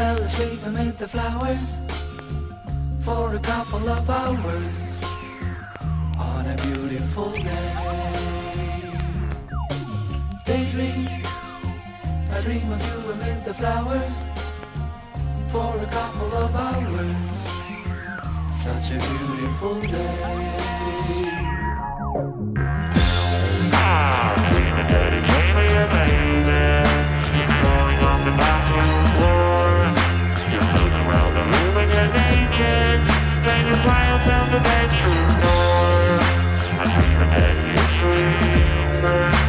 fell asleep amid the flowers for a couple of hours on a beautiful day. Daydream, I dream of you amid the flowers for a couple of hours. Such a beautiful day. Dreaming that he gave me a baby. You're going on the bathroom floor. You're moving around the room and you're naked. Then you fly down the bedroom door. I'm dreaming that you sleep.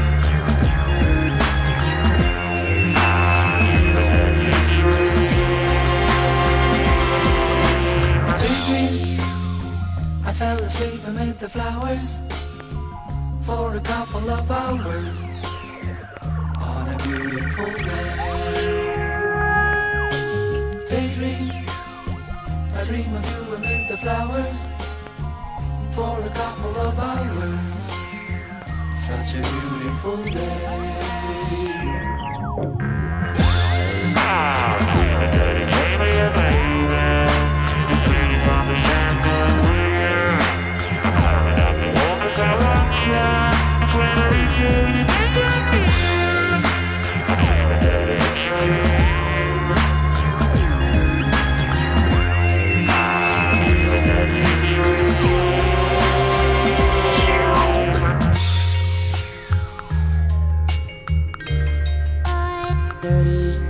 I fell asleep amid the flowers for a couple of hours on a beautiful day. Daydream, I dream of you amid the flowers for a couple of hours. Such a beautiful day. Dreaming that he gave me a baby. You're sitting on the chandelier. I'm climbing up the wall 'cause I want ya. When I reach you, you make me feel. I'm dreaming that it's real. Dreaming that it's real.